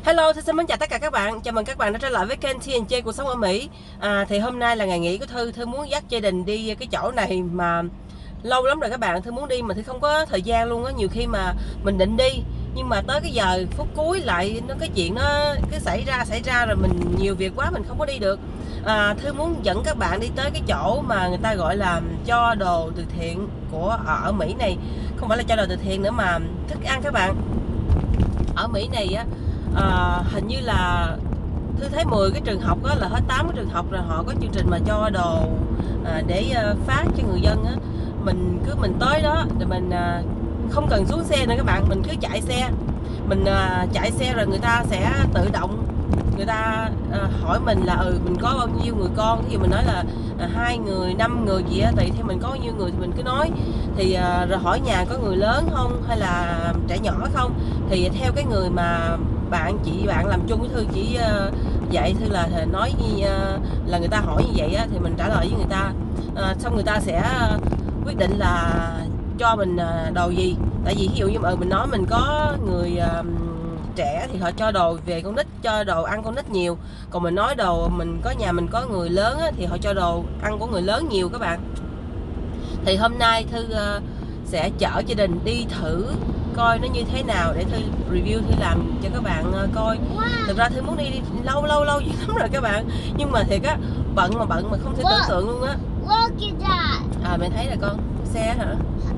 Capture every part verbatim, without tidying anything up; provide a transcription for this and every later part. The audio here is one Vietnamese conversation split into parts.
Hello, xin mến chào tất cả các bạn. Chào mừng các bạn đã trở lại với kênh tê en gi Cuộc Sống Ở Mỹ. à, Thì hôm nay là ngày nghỉ của Thư. Thư muốn dắt gia đình đi cái chỗ này mà lâu lắm rồi các bạn. Thư muốn đi mà Thư không có thời gian luôn á. Nhiều khi mà mình định đi nhưng mà tới cái giờ phút cuối lại nó cái chuyện nó cứ xảy ra xảy ra rồi mình nhiều việc quá mình không có đi được. à, Thư muốn dẫn các bạn đi tới cái chỗ mà người ta gọi là cho đồ từ thiện của ở, ở Mỹ này. Không phải là cho đồ từ thiện nữa mà thức ăn các bạn. Ở Mỹ này á, à, hình như là Thư thấy mười cái trường học á, là hết tám cái trường học rồi họ có chương trình mà cho đồ à, để à, phát cho người dân á. Mình cứ mình tới đó rồi mình à, không cần xuống xe nữa các bạn, mình cứ chạy xe. Mình à, chạy xe rồi người ta sẽ tự động người ta à, hỏi mình là ừ mình có bao nhiêu người con, thì mình nói là à, hai người, năm người gì á, tùy theo mình có bao nhiêu người thì mình cứ nói. Thì à, rồi hỏi nhà có người lớn không hay là trẻ nhỏ không, thì theo cái người mà bạn chị bạn làm chung với Thư chỉ uh, dạy Thư là nói như, uh, là người ta hỏi như vậy á, thì mình trả lời với người ta. uh, xong người ta sẽ uh, quyết định là cho mình uh, đồ gì. Tại vì ví dụ như mà mình nói mình có người uh, trẻ thì họ cho đồ về con nít, cho đồ ăn con nít nhiều. Còn mình nói đồ mình có nhà mình có người lớn á, thì họ cho đồ ăn của người lớn nhiều các bạn. Thì hôm nay Thư uh, sẽ chở gia đình đi thử coi nó như thế nào để Thư review, Thư làm cho các bạn uh, coi. Thực ra Thư muốn đi, đi lâu lâu lâu dữ lắm rồi các bạn, nhưng mà thiệt á, bận mà bận mà không thể tưởng tượng luôn á. À mày thấy là con xe hả?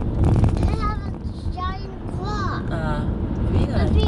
À biết rồi.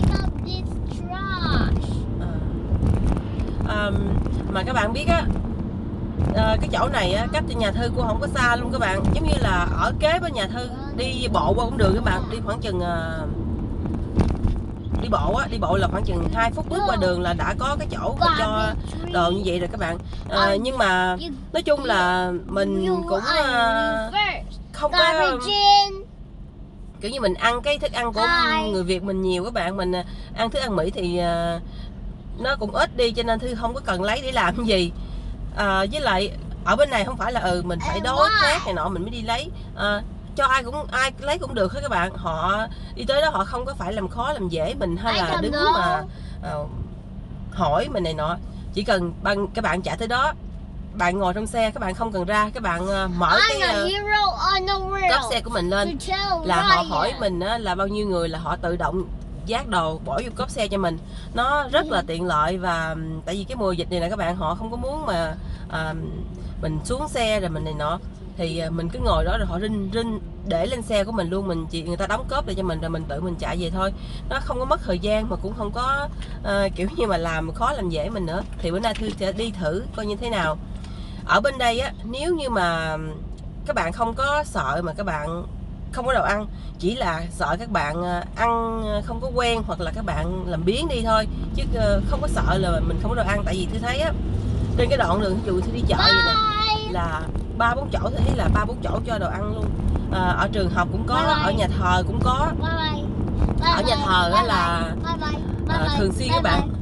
À, um, mà các bạn biết á, à, cái chỗ này á, cách từ nhà Thư cũng không có xa luôn các bạn, giống như là ở kế bên nhà Thư, đi bộ qua cũng được các bạn. Đi khoảng chừng uh, đi bộ á, đi bộ là khoảng chừng hai phút bước qua đường là đã có cái chỗ cho đồ như vậy rồi các bạn. À, nhưng mà nói chung là mình cũng uh, không có kiểu như mình ăn cái thức ăn của người Việt mình nhiều các bạn. Mình ăn thức ăn Mỹ thì uh, nó cũng ít đi, cho nên Thư không có cần lấy để làm cái gì. À, với lại ở bên này không phải là ừ mình phải đối khác này nọ mình mới đi lấy. À, cho ai cũng ai lấy cũng được hết các bạn. Họ đi tới đó họ không có phải làm khó làm dễ mình hay là đứng mà uh, hỏi mình này nọ. Chỉ cần bằng các bạn chạy tới đó, bạn ngồi trong xe, các bạn không cần ra, các bạn uh, mở cái uh, cốp xe của mình lên là họ hỏi mình uh, là bao nhiêu người, là họ tự động vác đồ bỏ vô cốp xe cho mình. Nó rất là tiện lợi. Và tại vì cái mùa dịch này là các bạn, họ không có muốn mà à, mình xuống xe rồi mình này nọ, thì mình cứ ngồi đó rồi họ rinh rinh để lên xe của mình luôn. Mình chỉ người ta đóng cốp để cho mình rồi mình tự mình chạy về thôi. Nó không có mất thời gian mà cũng không có à, kiểu như mà làm khó làm dễ mình nữa. Thì bữa nay Thư sẽ đi thử coi như thế nào. Ở bên đây á, nếu như mà các bạn không có sợ mà các bạn không có đồ ăn, chỉ là sợ các bạn ăn không có quen hoặc là các bạn làm biếng đi thôi, chứ không có sợ là mình không có đồ ăn. Tại vì Thư thấy á, trên cái đoạn đường ví dụ Thư đi chợ vậy nè là ba bốn chỗ, Thư thấy là ba bốn chỗ cho đồ ăn luôn. À, ở trường học cũng có, ở nhà thờ cũng có. Ở nhà thờ á là à, thường xuyên các bạn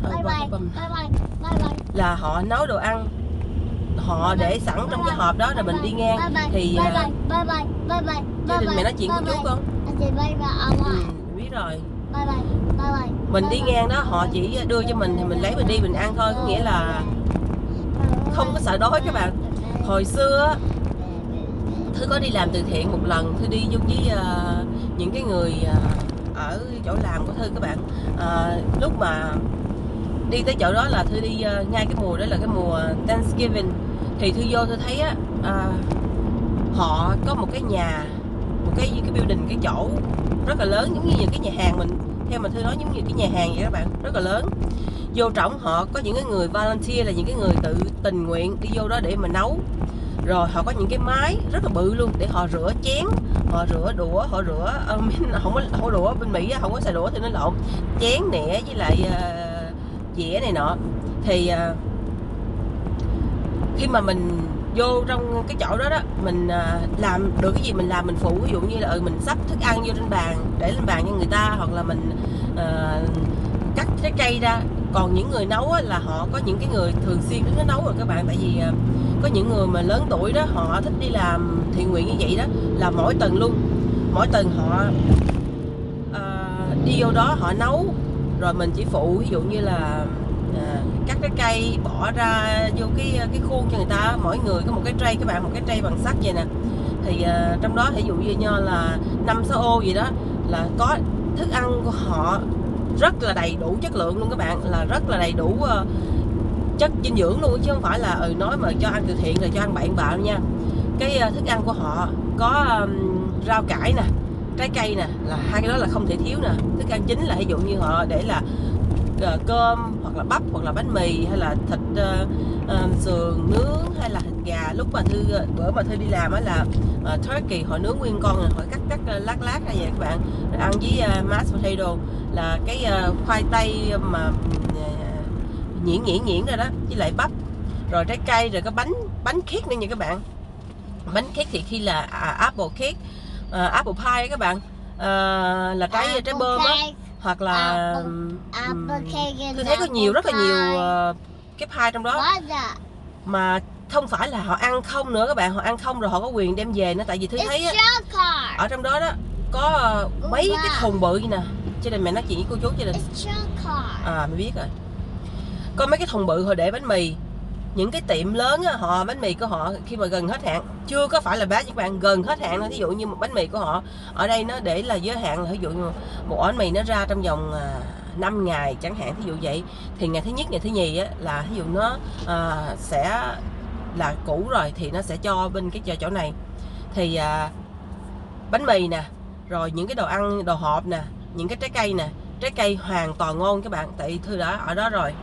là họ nấu đồ ăn, họ để sẵn trong cái hộp đó rồi mình đi ngang thì gia đình mẹ nói chuyện của chú con. Ừ, biết rồi. Mình đi ngang đó họ chỉ đưa cho mình thì mình lấy mình đi mình ăn thôi, có nghĩa là không có sợ đói các bạn. Hồi xưa Thư có đi làm từ thiện một lần, Thư đi chung với uh, những cái người uh, ở chỗ làm của Thư các bạn. Uh, lúc mà đi tới chỗ đó là Thư đi uh, ngay cái mùa đó là cái mùa Thanksgiving, thì Thư vô Thư thấy á, uh, họ có một cái nhà, một cái cái building, cái chỗ rất là lớn, giống như những cái nhà hàng mình, theo mà Thư nói giống như cái nhà hàng vậy các bạn, rất là lớn. Vô trọng họ có những cái người volunteer, là những cái người tự tình nguyện đi vô đó để mà nấu. Rồi họ có những cái máy rất là bự luôn để họ rửa chén, họ rửa đũa, họ rửa um, không có không có đũa bên Mỹ không có xài đũa thì nó lộn, chén nẻ với lại uh, dĩa này nọ. Thì uh, khi mà mình vô trong cái chỗ đó đó, mình uh, làm được cái gì mình làm, mình phụ. Ví dụ như là ừ, mình sắp thức ăn vô trên bàn để lên bàn cho người ta, hoặc là mình uh, cắt trái cây ra. Còn những người nấu á, là họ có những cái người thường xuyên đứng đó nấu rồi các bạn. Tại vì uh, có những người mà lớn tuổi đó, họ thích đi làm thiện nguyện như vậy đó, là mỗi tuần luôn, mỗi tuần họ uh, đi vô đó họ nấu rồi mình chỉ phụ ví dụ như là à, cắt trái cây bỏ ra vô cái cái khuôn cho người ta, mỗi người có một cái tray các bạn, một cái tray bằng sắt vậy nè, thì à, trong đó ví dụ như nho là năm sáu ô gì đó, là có thức ăn của họ rất là đầy đủ chất lượng luôn các bạn, là rất là đầy đủ uh, chất dinh dưỡng luôn, chứ không phải là ừ nói mà cho ăn từ thiện rồi cho ăn bậy bạ nha. Cái uh, thức ăn của họ có um, rau cải nè, trái cây nè, là hai cái đó là không thể thiếu nè. Thức ăn chính là ví dụ như họ để là uh, cơm hoặc là bắp hoặc là bánh mì hay là thịt uh, uh, sườn nướng hay là thịt gà. Lúc mà Thư bữa mà Thư đi làm á là uh, turkey họ nướng nguyên con rồi họ cắt cắt uh, lát lát ra vậy các bạn, rồi ăn với uh, mashed potato là cái uh, khoai tây mà uh, nhuyễn nhuyễn nhuyễn ra đó, với lại bắp, rồi trái cây, rồi có bánh bánh cake nữa nha các bạn. Bánh cake thì khi là à, apple cake, uh, apple pie các bạn, uh, là trái apple trái bơm á, hoặc là apple, apple um, tôi thấy có nhiều rất là nhiều uh, cái pie trong đó mà không phải là họ ăn không nữa các bạn, họ ăn không rồi họ có quyền đem về nữa, tại vì tôi thấy á, ở trong đó đó có uh, mấy cái thùng bự nè, cho nên mẹ nói chuyện với cô chú cho nên à mày biết rồi, có mấy cái thùng bự họ để bánh mì. Những cái tiệm lớn á, họ bánh mì của họ khi mà gần hết hạn, chưa có phải là bát các bạn, gần hết hạn, ví dụ như một bánh mì của họ ở đây nó để là giới hạn là ví dụ như một bánh mì nó ra trong vòng à, năm ngày chẳng hạn, ví dụ vậy, thì ngày thứ nhất ngày thứ nhì á, là ví dụ nó à, sẽ là cũ rồi thì nó sẽ cho bên cái chỗ này thì à, bánh mì nè, rồi những cái đồ ăn đồ hộp nè, những cái trái cây nè, trái cây hoàn toàn ngon các bạn, tại Thư đã ở đó rồi.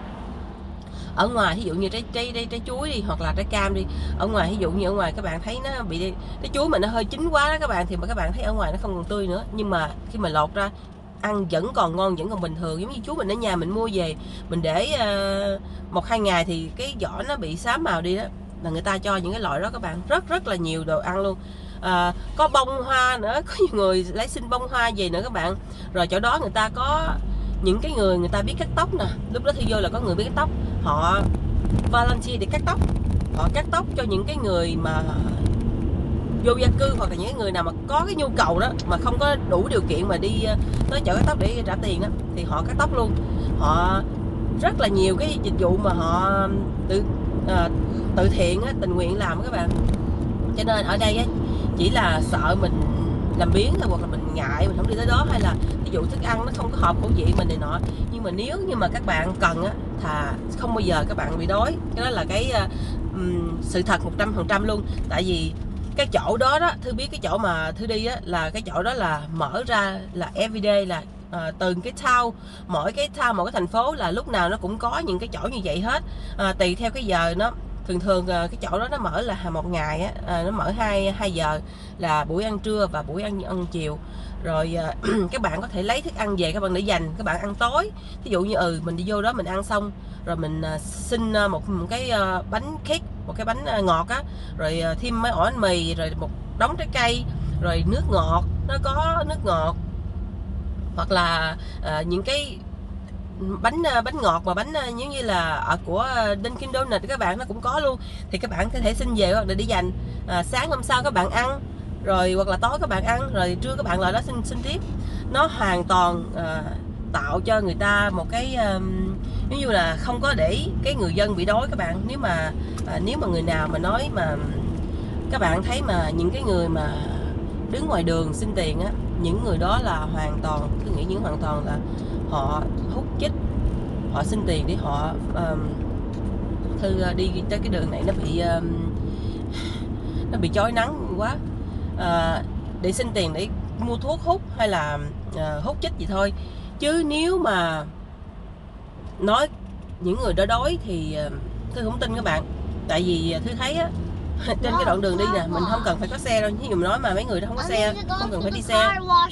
Ở ngoài ví dụ như trái trái trái, trái chuối đi hoặc là trái cam đi, ở ngoài ví dụ như ở ngoài các bạn thấy nó bị cái chuối mà nó hơi chín quá đó các bạn, thì mà các bạn thấy ở ngoài nó không còn tươi nữa, nhưng mà khi mà lột ra ăn vẫn còn ngon, vẫn còn bình thường. Giống như chuối mình ở nhà mình mua về mình để uh, một hai ngày thì cái vỏ nó bị xám màu đi đó, là người ta cho những cái loại đó các bạn, rất rất là nhiều đồ ăn luôn. À, có bông hoa nữa, có nhiều người lấy xin bông hoa về nữa các bạn. Rồi chỗ đó người ta có những cái người người ta biết cắt tóc nè, lúc đó thì vô là có người biết cắt tóc, họ volunteer để cắt tóc, họ cắt tóc cho những cái người mà vô gia cư hoặc là những người nào mà có cái nhu cầu đó mà không có đủ điều kiện mà đi tới chợ cắt tóc để trả tiền đó, thì họ cắt tóc luôn. Họ rất là nhiều cái dịch vụ mà họ tự uh, tự thiện á, tình nguyện làm các bạn. Cho nên ở đây á, chỉ là sợ mình làm biếng thôi, hoặc là mình ngại mình không đi tới đó, hay là ví dụ thức ăn nó không có hợp khẩu vị mình này nọ. Nhưng mà nếu như mà các bạn cần á, thà không bao giờ các bạn bị đói. Cái đó là cái um, sự thật một trăm phần trăm luôn. Tại vì cái chỗ đó đó, Thư biết cái chỗ mà Thư đi á, là cái chỗ đó là mở ra là everyday, là à, từng cái town, mỗi cái town, mỗi cái thành phố là lúc nào nó cũng có những cái chỗ như vậy hết. À, tùy theo cái giờ nó, thường thường cái chỗ đó nó mở là một ngày á, à, nó mở hai hai giờ, là buổi ăn trưa và buổi ăn ăn chiều. Rồi à, các bạn có thể lấy thức ăn về các bạn để dành các bạn ăn tối. Ví dụ như ừ mình đi vô đó mình ăn xong rồi mình à, xin một, một cái à, bánh cake, một cái bánh à, ngọt á, rồi à, thêm mấy ổ bánh mì, rồi một đống trái cây, rồi nước ngọt, nó có nước ngọt, hoặc là à, những cái bánh bánh ngọt mà bánh giống như là ở của Dunkin Donuts các bạn, nó cũng có luôn, thì các bạn có thể xin về hoặc là đi dành. À, sáng hôm sau các bạn ăn, rồi hoặc là tối các bạn ăn, rồi trưa các bạn lại đó xin xin tiếp. Nó hoàn toàn à, tạo cho người ta một cái um, giống như là không có để cái người dân bị đói các bạn. Nếu mà à, nếu mà người nào mà nói mà các bạn thấy mà những cái người mà đứng ngoài đường xin tiền á, những người đó là hoàn toàn, tôi nghĩ những hoàn toàn là họ hút chích, họ xin tiền để họ um, Thư đi tới cái đường này nó bị um, nó bị chói nắng quá, uh, để xin tiền để mua thuốc hút hay là uh, hút chích gì thôi. Chứ nếu mà nói những người đó đói thì uh, Thư không tin các bạn. Tại vì Thư thấy á, trên cái đoạn đường đi nè, mình không cần phải có xe đâu. Ví dụ mình nói mà mấy người đó không có xe, không cần phải đi xe.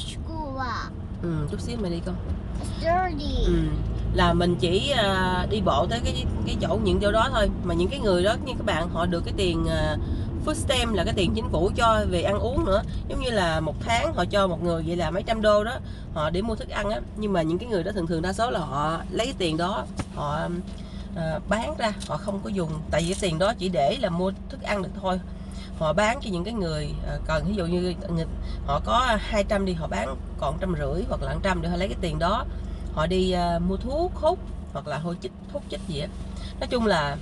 Ừ, chút xíu mày đi con. Ừ, là mình chỉ uh, đi bộ tới cái cái chỗ những chỗ đó thôi. Mà những cái người đó như các bạn, họ được cái tiền uh, food stamp, là cái tiền chính phủ cho về ăn uống nữa. Giống như là một tháng họ cho một người vậy là mấy trăm đô đó, họ để mua thức ăn á. Nhưng mà những cái người đó thường thường đa số là họ lấy cái tiền đó họ uh, bán ra, họ không có dùng. Tại vì cái tiền đó chỉ để là mua thức ăn được thôi. Họ bán cho những cái người uh, cần, ví dụ như họ có hai trăm đi, họ bán còn trăm rưỡi hoặc là trăm để họ lấy cái tiền đó, họ đi uh, mua thuốc hút hoặc là hôi chích thuốc chích gì á. Nói chung là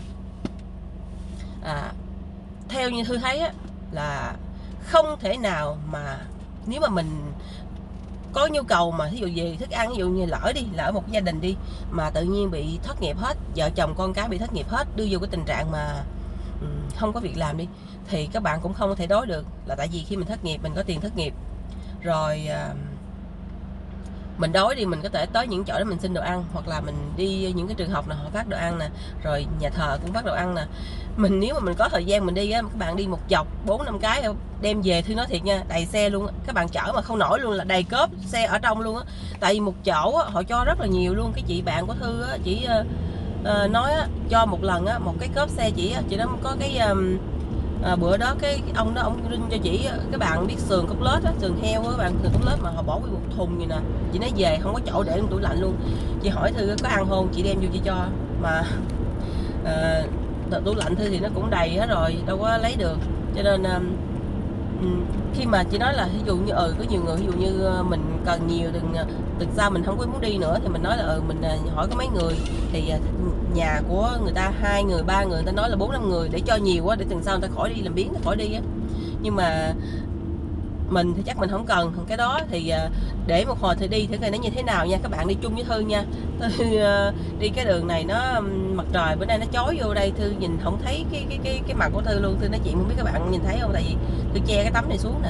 à, theo như Thư thấy á, là không thể nào mà nếu mà mình có nhu cầu mà ví dụ về thức ăn, ví dụ như lỡ đi lỡ một gia đình đi mà tự nhiên bị thất nghiệp hết, vợ chồng con cái bị thất nghiệp hết, đưa vô cái tình trạng mà um, không có việc làm đi, thì các bạn cũng không thể đối được. Là tại vì khi mình thất nghiệp mình có tiền thất nghiệp rồi, uh, mình đói đi mình có thể tới những chỗ đó mình xin đồ ăn, hoặc là mình đi những cái trường học nào họ phát đồ ăn nè, rồi nhà thờ cũng phát đồ ăn nè. Mình nếu mà mình có thời gian mình đi á, các bạn đi một dọc bốn năm cái đem về, Thư nói thiệt nha, đầy xe luôn á. Các bạn chở mà không nổi luôn, là đầy cốp xe ở trong luôn á. Tại vì một chỗ á, họ cho rất là nhiều luôn. Cái chị bạn của Thư á, chỉ uh, uh, nói á, cho một lần á, một cái cốp xe chỉ chị đó có cái um, À, bữa đó cái ông đó ông rinh cho chị, các bạn biết sườn cốt lết á, sườn heo á các bạn, sườn cốt lết mà họ bỏ với một thùng gì nè, chị nói về không có chỗ để trong tủ lạnh luôn. Chị hỏi Thư có ăn không, chị đem vô chị cho, mà à, tủ lạnh Thư thì nó cũng đầy hết rồi, đâu có lấy được. Cho nên à, khi mà chị nói là ví dụ như ừ có nhiều người ví dụ như mình cần nhiều, đừng từ sau mình không có muốn đi nữa thì mình nói là ừ mình hỏi có mấy người, thì nhà của người ta hai người ba người, người ta nói là bốn năm người để cho nhiều quá, để tuần sau người ta khỏi đi làm biến, khỏi đi á. Nhưng mà mình thì chắc mình không cần cái đó, thì để một hồi thì đi thử coi nó như thế nào nha. Các bạn đi chung với Thư nha. Thư đi cái đường này nó mặt trời bữa nay nó chói vô đây, Thư nhìn không thấy cái cái cái cái mặt của Thư luôn. Thư nói chuyện không biết các bạn nhìn thấy không, tại vì Thư che cái tấm này xuống nè.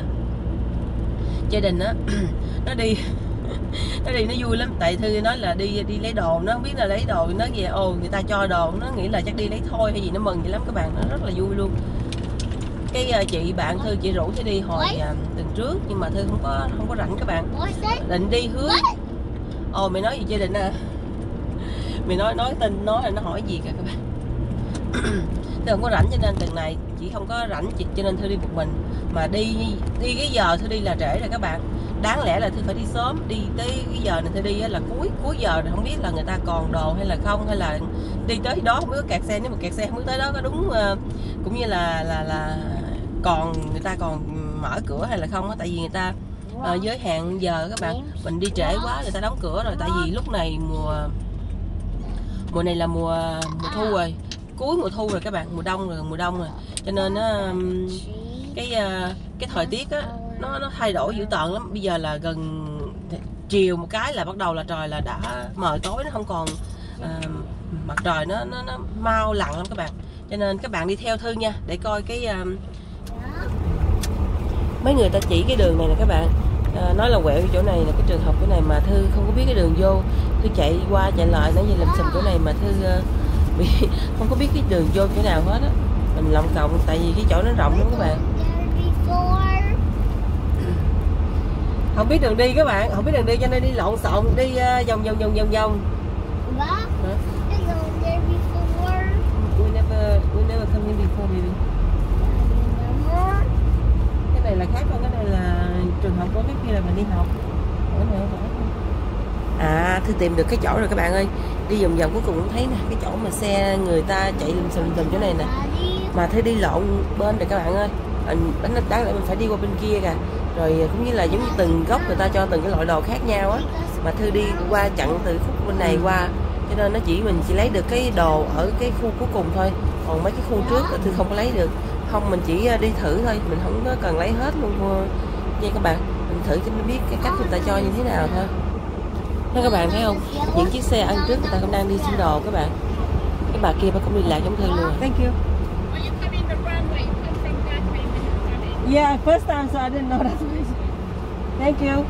Gia đình á nó đi nó đi nó vui lắm, tại Thư nói là đi đi lấy đồ, nó không biết là lấy đồ, nó về ồ người ta cho đồ, nó nghĩ là chắc đi lấy thôi hay gì, nó mừng vậy lắm các bạn, nó rất là vui luôn. Cái uh, chị bạn Thư chị rủ Thư đi hồi uh, tuần trước, nhưng mà Thư không có không có rảnh các bạn, định đi hướng ồ mày nói gì gia đình à, mày nói nói tin nói là nó hỏi gì cả các bạn. Thư không có rảnh cho nên tuần này chị không có rảnh, chị cho nên Thư đi một mình. Mà đi đi cái giờ Thư đi là trễ rồi các bạn, đáng lẽ là Thư phải đi sớm, đi tới cái giờ này Thư đi là cuối cuối giờ, không biết là người ta còn đồ hay là không, hay là đi tới đó không biết có kẹt xe. Nếu mà kẹt xe không biết tới đó có đúng uh, cũng như là là là còn người ta còn mở cửa hay là không á, tại vì người ta uh, giới hạn giờ các bạn, mình đi trễ quá người ta đóng cửa rồi. Tại vì lúc này mùa mùa này là mùa mùa thu rồi, cuối mùa thu rồi các bạn, mùa đông rồi, mùa đông rồi, cho nên nó cái cái thời tiết á nó nó thay đổi dữ tợn lắm. Bây giờ là gần chiều một cái là bắt đầu là trời là đã mờ tối, nó không còn uh, mặt trời nó nó nó mau lặn lắm các bạn. Cho nên các bạn đi theo Thư nha, để coi cái uh, mấy người ta chỉ cái đường này nè các bạn, uh, nói là quẹo cái chỗ này là cái trường học cái này, mà Thư không có biết cái đường vô. Thư chạy qua chạy lại nãy giờ làm sầm chỗ này mà Thư uh, bị không có biết cái đường vô chỗ nào hết á, mình lộng cộng tại vì cái chỗ nó rộng lắm các bạn. Không biết đường đi các bạn, không biết đường đi cho nên đi lộn xộn, đi uh, vòng vòng vòng vòng vòng. We never we never come here before maybe. Cái này là khác, còn cái này là trường học của cái kia là mình đi học. Cái này không phải. À, Thư tìm được cái chỗ rồi các bạn ơi. Đi vòng vòng cuối cùng cũng thấy nè, cái chỗ mà xe người ta chạy lùm xùm lùm chỗ này nè. Mà Thư đi lộn bên rồi các bạn ơi. Nó đáng lẽ mình phải đi qua bên kia kìa. Rồi cũng như là giống như từng góc người ta cho từng cái loại đồ khác nhau á, mà Thư đi qua chặn từ khúc bên này qua, cho nên nó chỉ mình chỉ lấy được cái đồ ở cái khu cuối cùng thôi, còn mấy cái khu trước là Thư không có lấy được. Không, mình chỉ đi thử thôi, mình không có cần lấy hết luôn nha các bạn, mình thử cho nó biết cái cách người ta cho như thế nào thôi. Thế các bạn thấy không, những chiếc xe ăn trước người ta cũng đang đi xin đồ các bạn. Cái bà kia bà cũng đi lạc giống Thư luôn. Thank you. Yeah, first time, so I didn't know that. Thank you.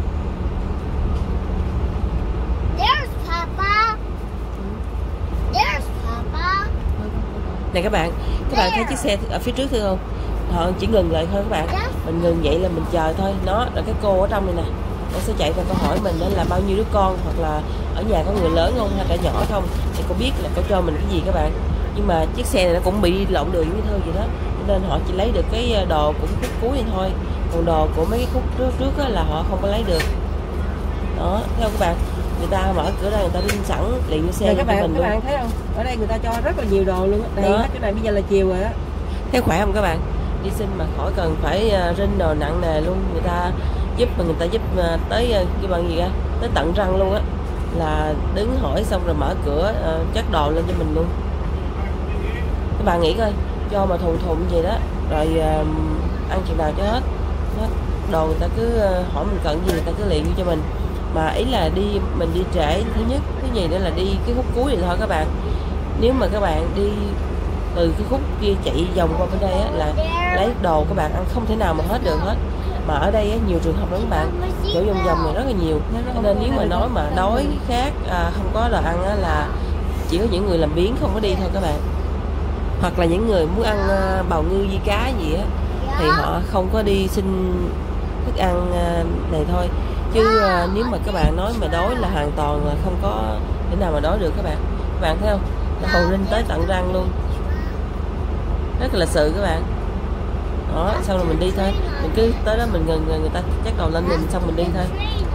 There's Papa. There's Papa. Này các bạn, các bạn thấy chiếc xe ở phía trước Thư không? Họ chỉ ngừng lại thôi các bạn. Mình ngừng vậy là mình chờ thôi. Nó là cái cô ở trong này nè, nó sẽ chạy vào câu hỏi mình đó là bao nhiêu đứa con, hoặc là ở nhà có người lớn không hay trẻ nhỏ không, thì cô biết là cô cho mình cái gì các bạn. Nhưng mà chiếc xe này nó cũng bị lộn đường với Thư vậy đó, nên họ chỉ lấy được cái đồ cũng khúc cuối này thôi, còn đồ của mấy cái khúc trước trước á, là họ không có lấy được. Đó, thấy không các bạn, người ta mở cửa ra người ta đi sẵn liền xe các bạn, mình các luôn. Bạn thấy không, ở đây người ta cho rất là nhiều đồ luôn á. Đây hết cái này bây giờ là chiều rồi á, thấy khỏe không các bạn, đi xin mà khỏi cần phải rinh đồ nặng nề luôn, người ta giúp mà người ta giúp tới cái bằng gì á, tới tận răng luôn á. là đứng hỏi xong rồi mở cửa uh, chất đồ lên cho mình luôn. Các bạn nghĩ coi, cho mà thùng thùng gì đó rồi uh, ăn chừng nào cho hết, hết đồ người ta cứ uh, hỏi mình cần gì người ta cứ liền cho mình. Mà ý là đi mình đi trễ thứ nhất, thứ gì nữa là đi cái khúc cuối thì thôi các bạn. Nếu mà các bạn đi từ cái khúc kia chạy vòng qua bên đây á, là lấy đồ các bạn ăn không thể nào mà hết được hết. Mà ở đây á, nhiều trường hợp lắm các bạn, chỗ vòng vòng này rất là nhiều, nên nếu mà nói mà đói khát à, không có đồ ăn á, là chỉ có những người làm biếng không có đi thôi các bạn, hoặc là những người muốn ăn à, bào ngư với cá gì á thì họ không có đi xin thức ăn à, này thôi. Chứ à, nếu mà các bạn nói mà đói là hoàn toàn là không có thể nào mà đói được các bạn. Các bạn thấy không, đầu lên tới tận răng luôn, rất là lịch sự các bạn. Đó, xong rồi mình đi thôi, mình cứ tới đó mình ngừng người ta chắc đầu lên mình xong mình đi thôi.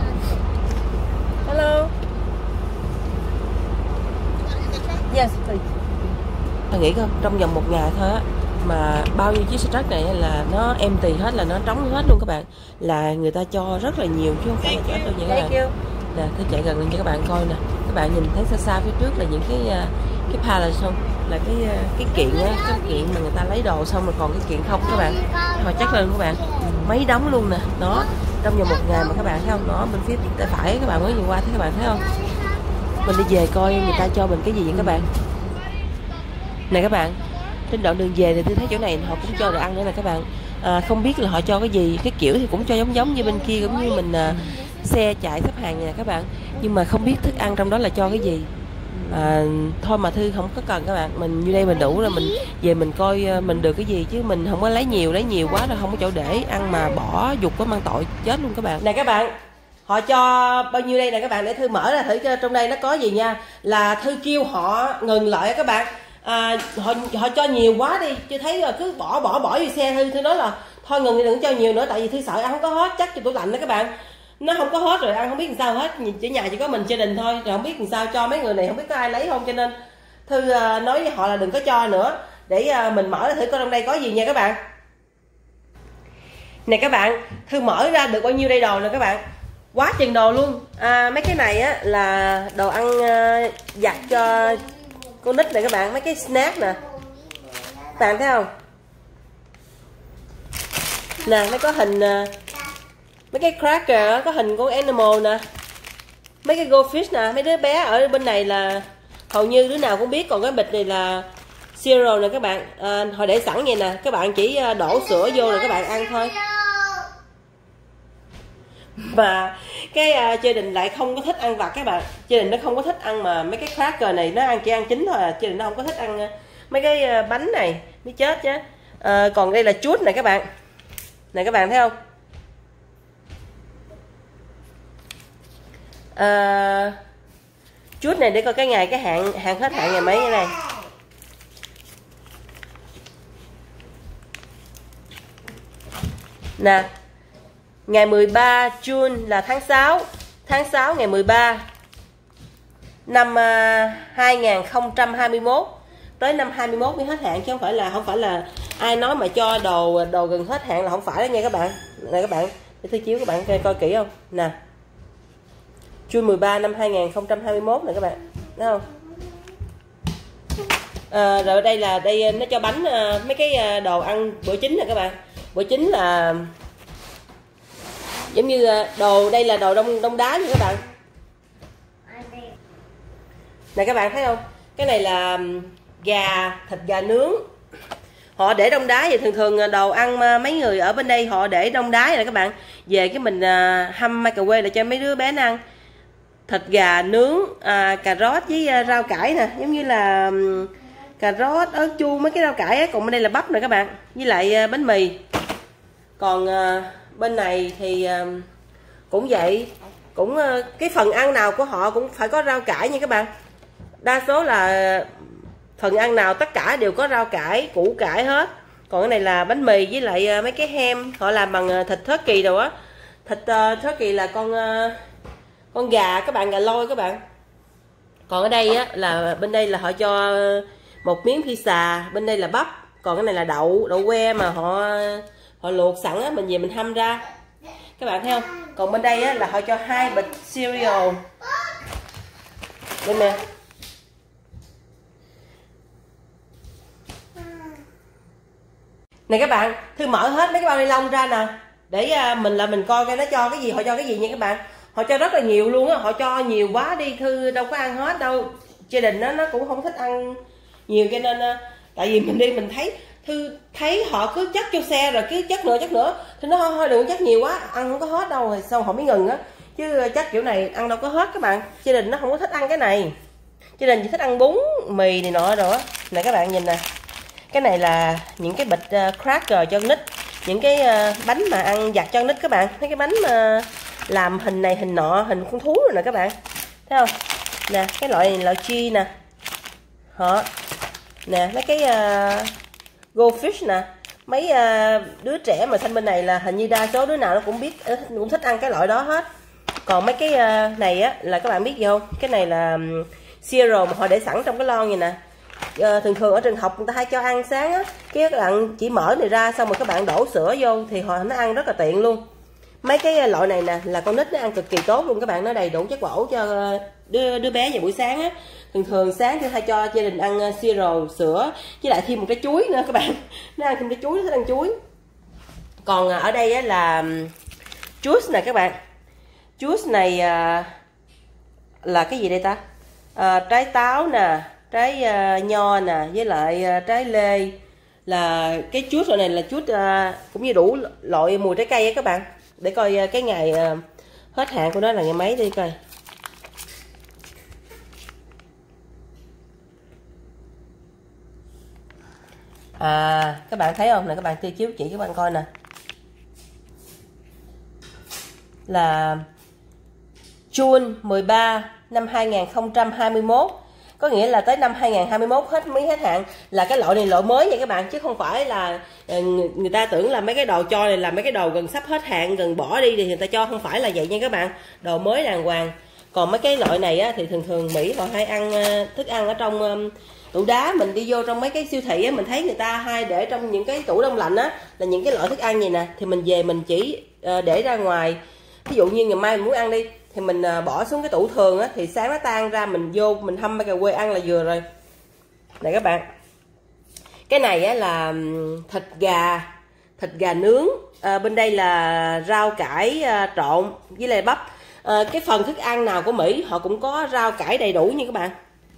Hello. Yes, please. Tôi nghĩ không, trong vòng một ngày thôi á mà bao nhiêu chiếc truck này là nó empty hết, là nó trống hết luôn các bạn, là người ta cho rất là nhiều chứ không phải là cho ít đâu nha các bạn. Nè, tôi chạy gần lên cho các bạn coi nè. Các bạn nhìn thấy xa xa phía trước là những cái cái pallet không? Là cái cái kiện á, cái kiện mà người ta lấy đồ xong rồi còn cái kiện không các bạn. Họ chắc lên các bạn. Mấy đống luôn nè. Đó, trong vòng một ngày mà các bạn thấy không? Đó, bên phía tay phải các bạn mới nhìn qua thấy các bạn thấy không? Mình đi về coi người ta cho mình cái gì vậy các bạn. Nè các bạn, trên đoạn đường về thì tôi thấy chỗ này họ cũng cho đồ ăn nữa nè các bạn. À, không biết là họ cho cái gì, cái kiểu thì cũng cho giống giống như bên kia, cũng như mình à, xe chạy xếp hàng này nè các bạn, nhưng mà không biết thức ăn trong đó là cho cái gì. À, thôi mà Thư không có cần các bạn, mình như đây mình đủ rồi, mình về mình coi mình được cái gì, chứ mình không có lấy nhiều, lấy nhiều quá rồi không có chỗ để ăn mà bỏ dục có mang tội chết luôn các bạn. Nè các bạn, họ cho bao nhiêu đây nè các bạn, để Thư mở ra thử trong đây nó có gì nha. Là Thư kêu họ ngừng lại các bạn. À, họ họ cho nhiều quá đi, chưa thấy rồi cứ bỏ bỏ bỏ vô xe. Thư Thư nói là thôi ngừng đừng cho nhiều nữa, tại vì Thư sợ ăn không có hết, chắc cho tủ lạnh đó các bạn, nó không có hết rồi ăn không biết làm sao hết, chỉ nhà chỉ có mình gia đình thôi, rồi không biết làm sao cho mấy người này, không biết có ai lấy không, cho nên Thư uh, nói với họ là đừng có cho nữa, để uh, mình mở ra thử coi trong đây có gì nha các bạn. Nè các bạn, Thư mở ra được bao nhiêu đây đồ nè các bạn, quá chừng đồ luôn. À, mấy cái này á là đồ ăn uh, giặt cho con nít này các bạn, mấy cái snack nè, các bạn thấy không nè, nó có hình uh, mấy cái cracker có hình con animal nè, mấy cái goldfish nè, mấy đứa bé ở bên này là hầu như đứa nào cũng biết. Còn cái bịch này là cereal nè các bạn, à, họ để sẵn vậy nè, các bạn chỉ đổ sữa vô rồi các bạn ăn thôi. Mà cái uh, gia đình lại không có thích ăn vặt các bạn, gia đình nó không có thích ăn mà mấy cái cracker này, nó ăn chỉ ăn chín thôi à, gia đình nó không có thích ăn uh, mấy cái uh, bánh này mới chết chứ. Uh, còn đây là chuốt này các bạn, này các bạn thấy không? À, chút này để coi cái ngày cái hạn hạn hết hạn ngày mấy cái này. Nè, ngày mười ba June là tháng sáu, tháng sáu ngày mười ba năm uh, hai nghìn không trăm hai mươi mốt, tới năm hai mươi mốt mới hết hạn, chứ không phải là không phải là ai nói mà cho đồ đồ gần hết hạn là không phải đó nha các bạn. Nè các bạn, để tôi chiếu các bạn coi, coi kỹ không nè, June mười ba năm hai nghìn không trăm hai mươi mốt nè các bạn, thấy không? À, rồi đây là đây nó cho bánh mấy cái đồ ăn bữa chính nè các bạn. Bữa chính là giống như đồ, đây là đồ đông đông đá nha các bạn. Nè các bạn thấy không? Cái này là gà, thịt gà nướng. Họ để đông đá vậy, thường thường đồ ăn mấy người ở bên đây họ để đông đá vậy nè các bạn. Về cái mình hâm microwave để cho mấy đứa bé ăn. Thịt gà nướng, à, cà rốt với à, rau cải nè, giống như là um, cà rốt, ớt chuông, mấy cái rau cải ấy. Còn bên đây là bắp nè các bạn, với lại à, bánh mì. Còn à, bên này thì à, cũng vậy, cũng à, cái phần ăn nào của họ cũng phải có rau cải nha các bạn. Đa số là phần ăn nào tất cả đều có rau cải, củ cải hết. Còn cái này là bánh mì với lại à, mấy cái hem, họ làm bằng à, thịt turkey đồ á. Thịt uh, turkey là con uh, con gà các bạn, gà lôi các bạn. Còn ở đây á là bên đây là họ cho một miếng pizza, bên đây là bắp, còn cái này là đậu đậu que mà họ họ luộc sẵn á, mình về mình hâm ra các bạn thấy không. Còn bên đây á là họ cho hai bịch cereal, Đây nè. Này các bạn, Thư mở hết mấy cái bao ni lông ra nè, để mình là mình coi coi nó cho cái gì, họ cho cái gì nha các bạn. Họ cho rất là nhiều luôn á, họ cho nhiều quá đi, Thư đâu có ăn hết đâu. Gia đình nó nó cũng không thích ăn nhiều, cho nên tại vì mình đi mình thấy Thư thấy họ cứ chất vô xe rồi cứ chất nữa chất nữa, thì nó thôi đừng chất nhiều quá, ăn không có hết đâu, rồi sau họ mới ngừng á. Chứ chất kiểu này ăn đâu có hết các bạn. Gia đình nó không có thích ăn cái này, gia đình chỉ thích ăn bún mì này nọ rồi á. Này các bạn nhìn nè, cái này là những cái bịch uh, cracker cho nít, những cái uh, bánh mà ăn vặt cho nít các bạn. Thấy cái bánh uh, làm hình này hình nọ, hình con thú rồi nè các bạn, thấy không nè. Cái loại này là chi nè, họ nè mấy cái uh, goldfish nè. Mấy uh, đứa trẻ mà sinh bên này là hình như đa số đứa nào nó cũng biết, cũng thích ăn cái loại đó hết. Còn mấy cái uh, này á là các bạn biết gì không, cái này là um, cereal mà họ để sẵn trong cái lon vậy nè. À, thường thường ở trường học người ta hay cho ăn sáng á, cái các bạn chỉ mở này ra xong rồi các bạn đổ sữa vô thì họ nó ăn rất là tiện luôn. Mấy cái loại này nè là con nít nó ăn cực kỳ tốt luôn các bạn, nó đầy đủ chất bổ cho đứa, đứa bé vào buổi sáng á. Thường thường sáng thì hay cho gia đình ăn cereal, sữa với lại thêm một cái chuối nữa các bạn. Nó ăn thêm cái chuối, nó thích ăn chuối. Còn ở đây á là juice nè các bạn. Juice này là cái gì đây ta? À, trái táo nè, trái uh, nho nè, với lại uh, trái lê. Là cái chút này là chút uh, cũng như đủ loại mùi trái cây á các bạn. Để coi uh, cái ngày uh, hết hạn của nó là ngày mấy đi coi. À các bạn thấy không nè, các bạn tiêu chiếu chỉ các bạn coi nè, là June mười ba năm hai nghìn không trăm hai mươi mốt, có nghĩa là tới năm hai nghìn không trăm hai mươi mốt hết mới hết hạn. Là cái loại này loại mới nha các bạn, chứ không phải là người, người ta tưởng là mấy cái đồ cho này là mấy cái đồ gần sắp hết hạn, gần bỏ đi thì người ta cho, không phải là vậy nha các bạn. Đồ mới đàng hoàng. Còn mấy cái loại này á, thì thường thường Mỹ họ hay ăn thức ăn ở trong um, tủ đá. Mình đi vô trong mấy cái siêu thị á, mình thấy người ta hay để trong những cái tủ đông lạnh á, là những cái loại thức ăn này nè. Thì mình về mình chỉ uh, để ra ngoài. Ví dụ như ngày mai mình muốn ăn đi thì mình bỏ xuống cái tủ thường á, thì sáng nó tan ra mình vô mình hâm mấy cà quê ăn là vừa rồi. Này các bạn, cái này á là thịt gà, thịt gà nướng. À, bên đây là rau cải à, trộn với lại bắp. À, cái phần thức ăn nào của Mỹ họ cũng có rau cải đầy đủ nha các bạn.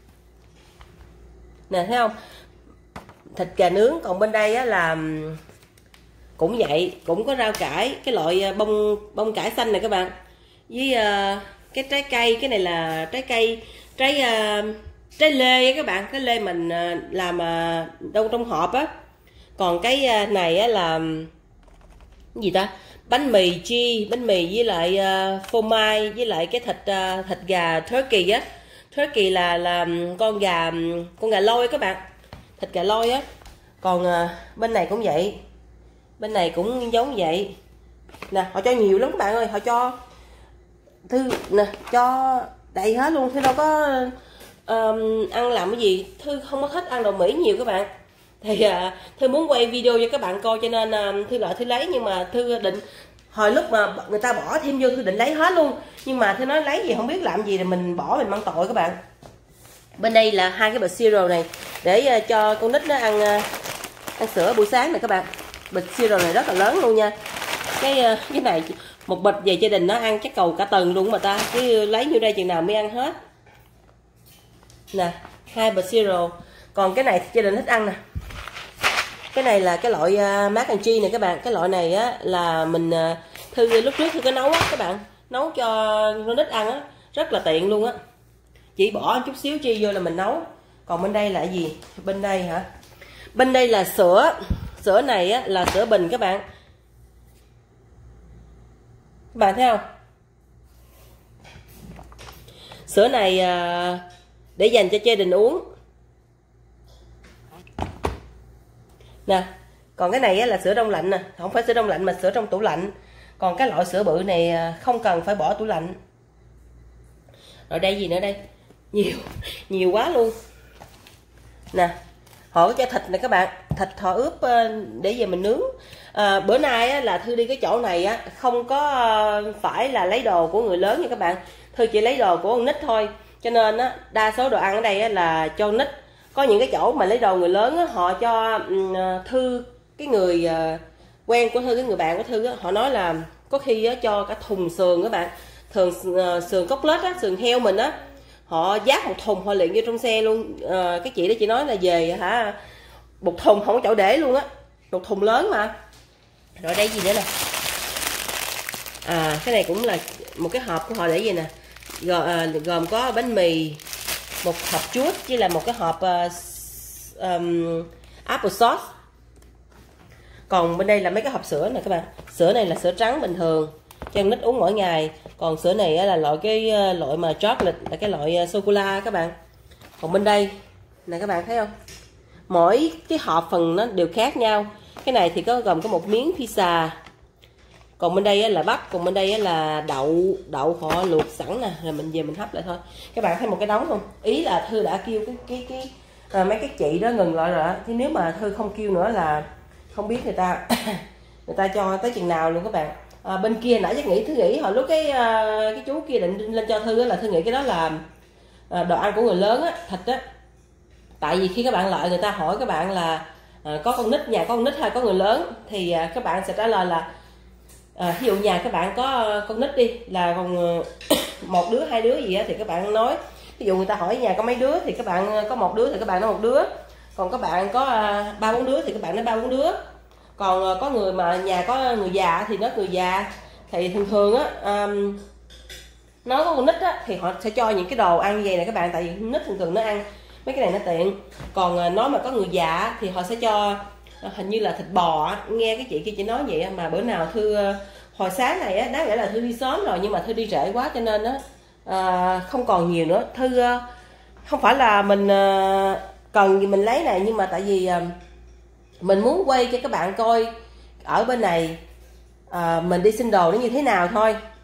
Nè thấy không, thịt gà nướng. Còn bên đây á là cũng vậy, cũng có rau cải, cái loại bông bông cải xanh này các bạn, với uh, cái trái cây. Cái này là trái cây trái uh, trái lê các bạn, cái lê mình uh, làm uh, đâu trong hộp á. Còn cái uh, này á là cái gì ta, bánh mì chi, bánh mì với lại uh, phô mai, với lại cái thịt uh, thịt gà turkey á. Turkey là là con gà con gà lôi các bạn, thịt gà lôi á. Còn uh, bên này cũng vậy, bên này cũng giống vậy nè. Họ cho nhiều lắm các bạn ơi, họ cho Thư nè, cho đầy hết luôn. Thư đâu có um, ăn làm cái gì, Thư không có thích ăn đồ Mỹ nhiều các bạn. Thì uh, Thư muốn quay video cho các bạn coi, cho nên uh, Thư lại Thư lấy. Nhưng mà Thư định hồi lúc mà người ta bỏ thêm vô Thư định lấy hết luôn, nhưng mà Thư nói lấy gì không biết làm gì, thì mình bỏ mình mang tội các bạn. Bên đây là hai cái bịch cereal này để uh, cho con nít nó ăn uh, ăn sữa buổi sáng này các bạn. Bịch cereal này rất là lớn luôn nha. Cái uh, cái này một bịch về gia đình nó ăn chắc cầu cả tuần luôn mà ta, chứ lấy nhiêu đây chừng nào mới ăn hết. Nè, hai bịch cereal. Còn cái này gia đình thích ăn nè. Cái này là cái loại uh, mac and cheese này các bạn. Cái loại này á là mình uh, Thư lúc trước Thư có nấu á các bạn, nấu cho con nít ăn á, rất là tiện luôn á. Chỉ bỏ chút xíu chi vô là mình nấu. Còn bên đây là gì? Bên đây hả? Bên đây là sữa. Sữa này á là sữa bình các bạn. Các bạn thấy không? Sữa này à, để dành cho gia đình uống. Nè, còn cái này á là sữa đông lạnh nè, không phải sữa đông lạnh mà sữa trong tủ lạnh. Còn cái loại sữa bự này không cần phải bỏ tủ lạnh. Rồi đây gì nữa đây? Nhiều, nhiều quá luôn. Nè, họ có cho thịt này các bạn, thịt họ ướp để về mình nướng. À, bữa nay á, là Thư đi cái chỗ này á, không có phải là lấy đồ của người lớn nha các bạn. Thư chỉ lấy đồ của con nít thôi, cho nên á đa số đồ ăn ở đây á, là cho nít. Có những cái chỗ mà lấy đồ người lớn á, họ cho um, Thư cái người uh, quen của Thư, cái người bạn của Thư á, họ nói là có khi á, cho cả thùng sườn các bạn, thường uh, sườn cốt lết á, sườn heo mình á, họ dát một thùng họ liền vô trong xe luôn. Uh, cái chị đó chị nói là về hả một thùng không có chỗ để luôn á, một thùng lớn mà. Rồi đây gì nữa nè, à cái này cũng là một cái hộp của họ để gì nè, gồm, à, gồm có bánh mì, một hộp chuốt với là một cái hộp uh, um, apple sauce. Còn bên đây là mấy cái hộp sữa này các bạn, sữa này là sữa trắng bình thường cho con nít uống mỗi ngày, còn sữa này là loại cái loại mà chocolate, là cái loại sô cô la các bạn. Còn bên đây nè các bạn thấy không, mỗi cái hộp phần nó đều khác nhau. Cái này thì có gồm có một miếng pizza, còn bên đây là bắp, còn bên đây là đậu đậu họ luộc sẵn nè, rồi mình về mình hấp lại thôi. Các bạn thấy một cái đống không, ý là Thư đã kêu cái cái cái à, mấy cái chị đó ngừng lại rồi, chứ nếu mà Thư không kêu nữa là không biết người ta người ta cho tới chừng nào luôn các bạn. À, bên kia nãy chắc nghĩ Thư nghĩ hồi lúc cái cái chú kia định lên cho Thư là Thư nghĩ cái đó là đồ ăn của người lớn á, thịt á. Tại vì khi các bạn lại người ta hỏi các bạn là à, có con nít, nhà có con nít hay có người lớn, thì à, các bạn sẽ trả lời là à, ví dụ nhà các bạn có con nít đi, là còn một đứa hai đứa gì á, thì các bạn nói, ví dụ người ta hỏi nhà có mấy đứa thì các bạn có một đứa thì các bạn nói một đứa, còn các bạn có ba bốn đứa thì các bạn nói ba bốn đứa. Còn có người mà nhà có người già thì nói người già. Thì thường thường á um, nó có con nít á thì họ sẽ cho những cái đồ ăn như vậy này các bạn, tại vì con nít thường thường nó ăn mấy cái này nó tiện. Còn nói mà có người già thì họ sẽ cho hình như là thịt bò. Nghe cái chị kia chị nói vậy mà bữa nào Thư hồi sáng này á, đáng lẽ là Thư đi sớm rồi nhưng mà Thư đi trễ quá cho nên á à, không còn nhiều nữa. Thư không phải là mình cần gì mình lấy này, nhưng mà tại vì mình muốn quay cho các bạn coi ở bên này à, mình đi xin đồ nó như thế nào thôi.